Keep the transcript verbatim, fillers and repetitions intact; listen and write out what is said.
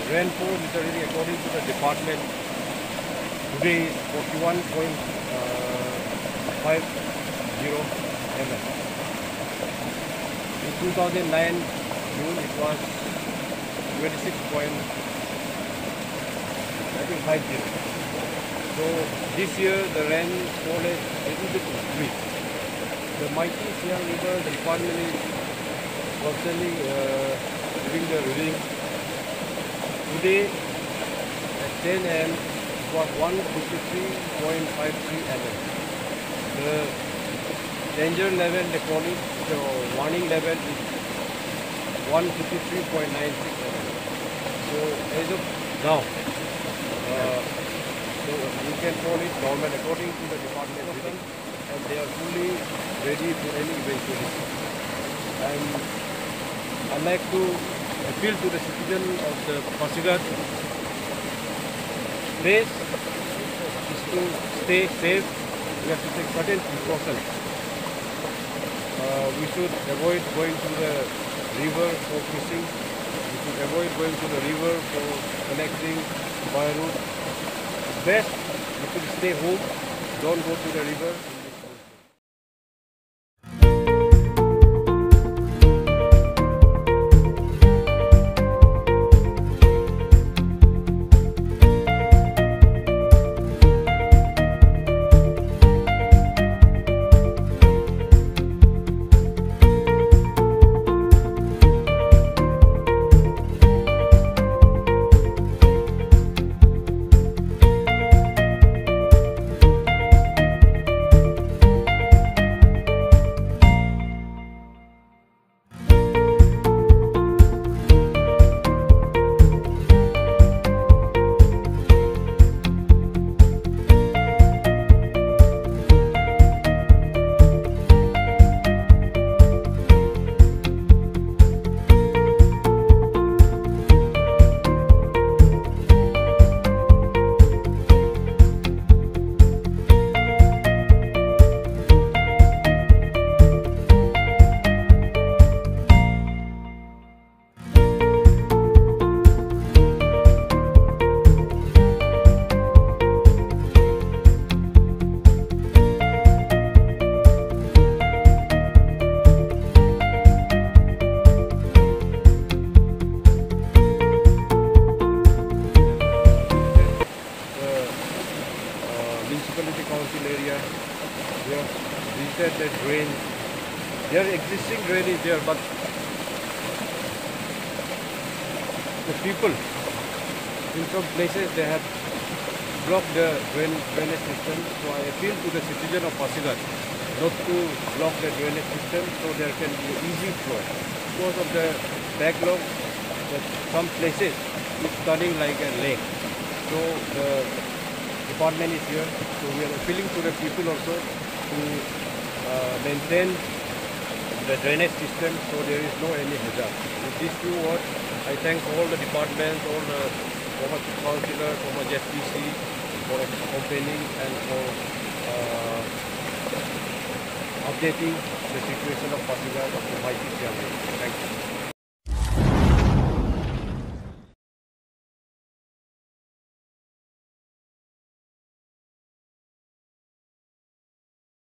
rainfall literally according to the department today is forty-one point five zero millimeters. In two thousand nine June it was twenty-six point five zero. So this year the rainfall is a little bit increased. The mighty Siang River, the department is constantly uh, doing the reading. Today at ten A M it was one fifty-three point five three millimeters. The danger level, they call it, the warning level is one fifty-three point nine six millimeters. So as of now, uh, so you can call it normal according to the department reading, and they are fully ready for any eventuality. And I'd like to appeal to the citizen of the Pasighat place is to stay safe. We have to take certain precautions. Uh, we should avoid going to the river for fishing. We should avoid going to the river for collecting firewood. It's best you should stay home. Don't go to the river. Municipality council area, we have visited the drain. There existing drain is there, but the people in some places they have blocked the drain, drainage system. So I appeal to the citizen of Pasighat not to block the drainage system so there can be easy flow. Because of the backlog, that some places it's turning like a lake. So the department is here, so we are appealing to the people also to uh, maintain the drainage system so there is no any hazard. With these few words, I thank all the departments, all the former councillors, former J P C for accompanying and for uh, updating the situation of Pasighat of the mighty Siang River. Thank you.